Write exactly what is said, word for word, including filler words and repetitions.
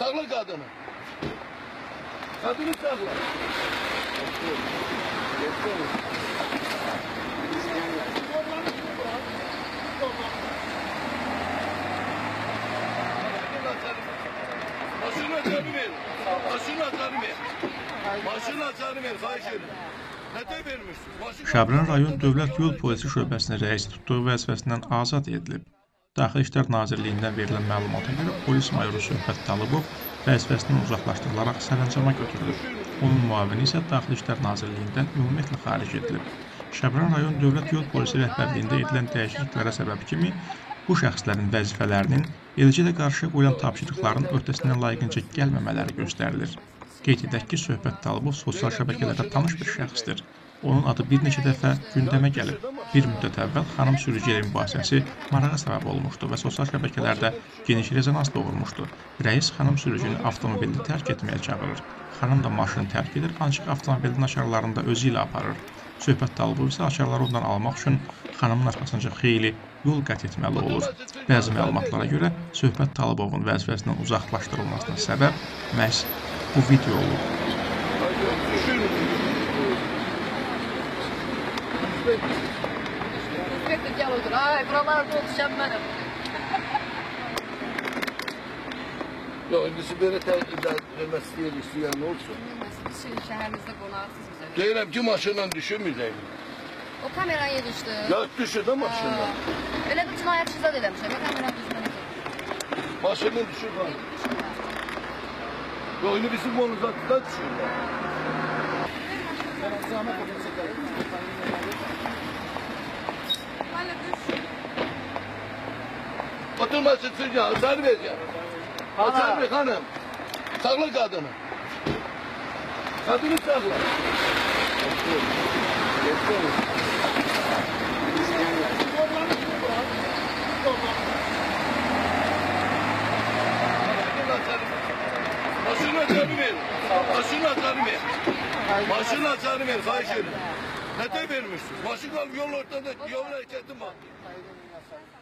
Sakla kadını. Kadını sakla. Başını açarı ver. Başını açarı ver. Başını açarı ver. Xahiş edirəm. Nətə vermişsin? Şəbran rayon Dövlət Yol Polisi şöbəsinin rəisi tutduğu vəzifəsindən azad edilib. Daxili İşlər Nazirliyindən verilən məlumata görə polis mayoru Söhbət Talıbov vəzifəsindən uzaqlaşdırılaraq sərəncama götürülüb. Onun müavini isə Daxili İşlər Nazirliyindən ümumiyyətlə xaric edilib. Şəbran rayon Dövlət Yol Polisi rəhbərliyində edilən dəyişikliklərə səbəb kimi bu şəxslərin vəzifələrinin, eləcə də qarşıya qoyulan tapşırıqların öhdəsindən layiqincə gəlməmələri göstərilir. Qeyd edək ki, Söhbət Talıbov sosial şəbəkələrdə tanış bir şəxsdir. Onun adı bir neçə dəfə gündəmə gəlib. Bir müddət əvvəl xanım sürücü ilə mübahisəsi marağa səbəb olmuşdu və sosial şəbəkələrdə geniş rezonans doğurmuşdu. Rəis xanım sürücünü avtomobilini tərk etməyə çağırır. Xanım da maşını tərk edir, ancaq avtomobilin açarlarını da özü ilə aparır. Söhbət Talıbov isə açarları ondan almaq üçün xanımın arxasınca xeyli yol qət etməli olur. Bəzi məlumatlara görə Söhbət Talıbovun vəzifəsindən uzaqlaşdırılmasına səbəb məhz bu video olub. İnspektor gəl otur. Ay, buralarda oturacam mənim. Yox, indisi belə vermək istəyir, istəyən nə olsun? Siz şəhərimizdə qonaqsınız bizə. Deyirəm ki, maşından düşürməyəcək. O kameraya düşdü. Ya düşür də maşından. Elə bir cinayət şizad eləmişəm. Ya kamera düşməyəcək. Maşından düşür var. Yox, indi bizim monuzatda düşürlər. Oturmasın sürücü, hasar vereceğim. Hasar ver hanım. Sakla kadını. Kadını sakla. Başını açarı ver. Başını açarı ver. Başını açarı ver. Xahiş edirəm. Nətə vermişsin? Başı qalıb yol ortada, yol hərəkəti var.